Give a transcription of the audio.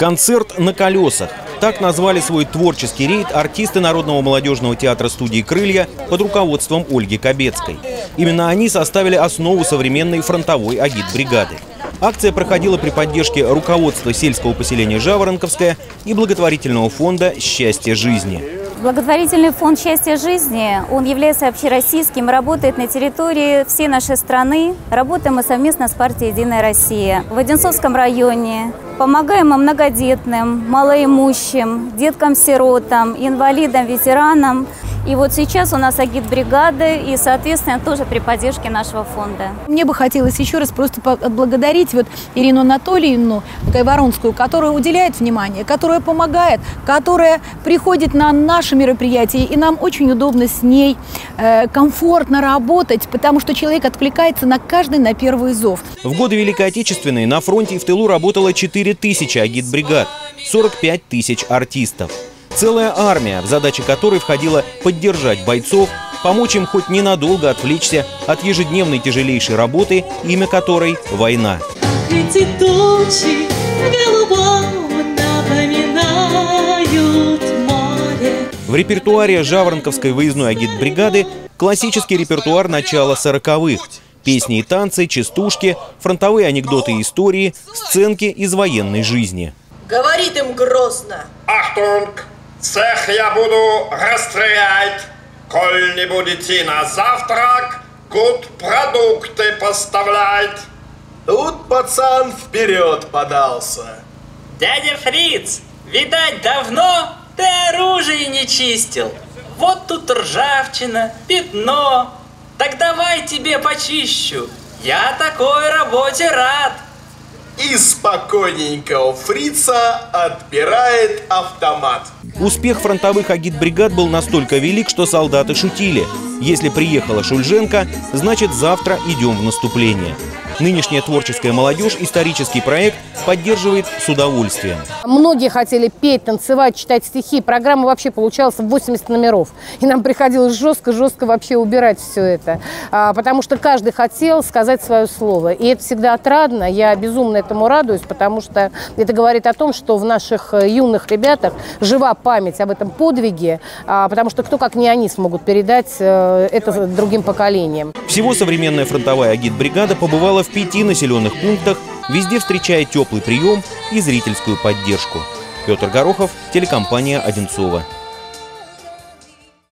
Концерт на колесах. Так назвали свой творческий рейд артисты Народного молодежного театра студии «Крылья» под руководством Ольги Кобецкой. Именно они составили основу современной фронтовой агитбригады. Акция проходила при поддержке руководства сельского поселения Жаворонковское и благотворительного фонда «Счастье жизни». Благотворительный фонд «Счастье жизни», он является общероссийским, работает на территории всей нашей страны. Работаем мы совместно с партией «Единая Россия». В Одинцовском районе помогаем мы многодетным, малоимущим, деткам-сиротам, инвалидам, ветеранам. И вот сейчас у нас агитбригады и, соответственно, тоже при поддержке нашего фонда. Мне бы хотелось еще раз просто отблагодарить Ирину Анатольевну Кайворонскую, которая уделяет внимание, которая помогает, которая приходит на наши мероприятия, и нам очень удобно с ней комфортно работать, потому что человек откликается на каждый, на первый зов. В годы Великой Отечественной на фронте и в тылу работало 4000 агитбригад, 45 тысяч артистов. Целая армия, в задачи которой входило поддержать бойцов, помочь им хоть ненадолго отвлечься от ежедневной тяжелейшей работы, имя которой – война. Эти тучи голубом напоминают море. В репертуаре Жаворонковской выездной агитбригады классический репертуар начала 40-х. Песни и танцы, частушки, фронтовые анекдоты и истории, сценки из военной жизни. Говорит им грозно: «Ахтунг! Цех я буду расстрелять, коль не будете на завтрак, гуд продукты поставлять». Тут пацан вперед подался. Дядя Фриц, видать, давно ты оружие не чистил. Вот тут ржавчина, пятно. Так давай тебе почищу. Я такой работе рад. И спокойненько у фрица отбирает автомат. Успех фронтовых агитбригад был настолько велик, что солдаты шутили. Если приехала Шульженко, значит завтра идем в наступление. Нынешняя творческая молодежь исторический проект поддерживает с удовольствием. Многие хотели петь, танцевать, читать стихи. Программа вообще получалась в 80 номеров. И нам приходилось жестко вообще убирать все это. Потому что каждый хотел сказать свое слово. И это всегда отрадно. Я безумно этому радуюсь, потому что это говорит о том, что в наших юных ребятах жива память об этом подвиге. Потому что кто, как не они, смогут передать это другим поколениям. Всего современная фронтовая агитбригада побывала в 5 населенных пунктах, везде встречая теплый прием и зрительскую поддержку. Петр Горохов, телекомпания «Одинцово».